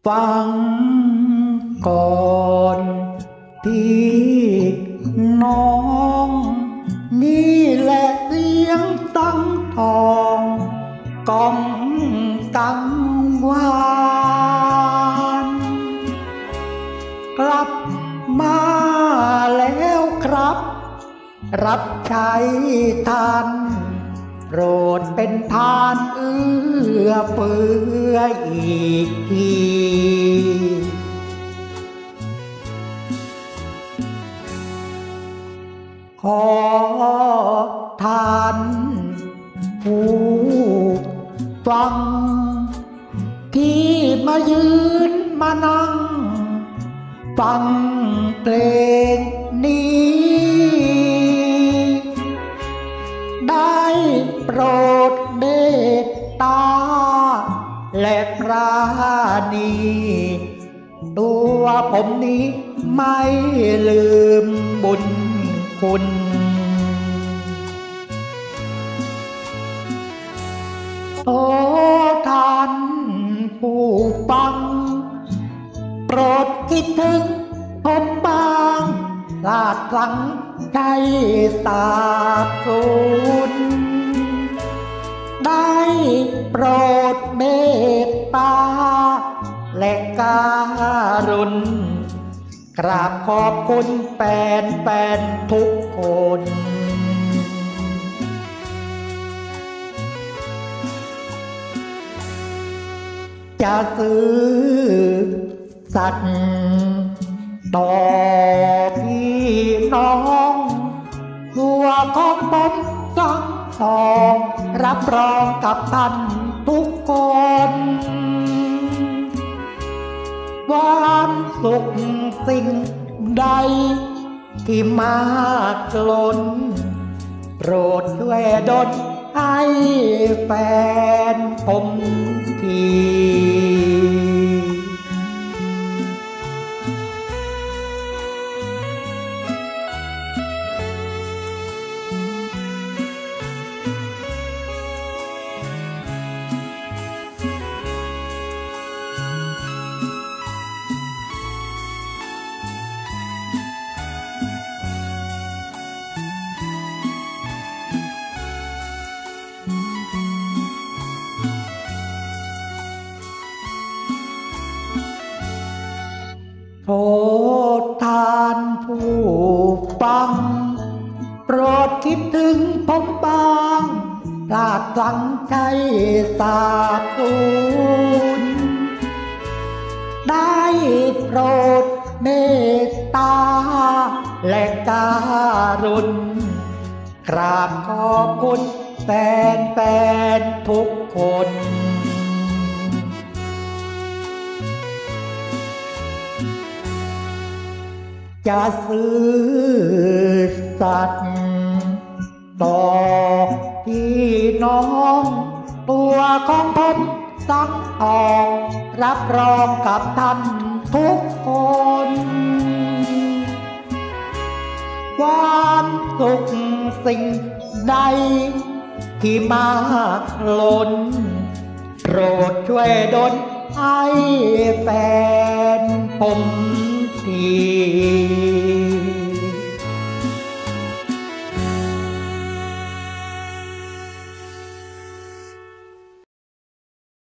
ฟังก่อนพี่น้องนี่แหละเสียงตังทองก้องกังวานกลับมาแล้วครับรับใช้ท่านโปรดเป็นทานเอื้อเฟื้ออีกทีขอทานผู้ฟังที่มายืนมานั่งฟังเพลงนี้ได้โปรดเมตตาและปราณีตัวผมนี้ไม่ลืมบุญคุณโอ้ท่านผู้ฟังโปรดคิดถึงผมบ้างลาดหลังใจสาบสูญได้โปรดเมตตาและการุณกราบขอบคุณแฟนทุกคนจะซื้อสัตว์ต่อพี่น้องตัวของผมสังทองรับรองกับท่านทุกคนความสุขสิ่งใดที่มากล้นโปรดช่วยดลให้แฟนผมทีโปรดทานผู้ฟังโปรดคิดถึงผมบ้างลาดหลังใจสาบสูญได้โปรดเมตตาและการุณกราบขอบคุณแฟนทุกคนจะซื้อสัตว์ต่อพี่น้องตัวของผมสังทองรับรองกับท่านทุกคนความสุขสิ่งใดที่มากล้นโปรดช่วยดลให้แฟนผมที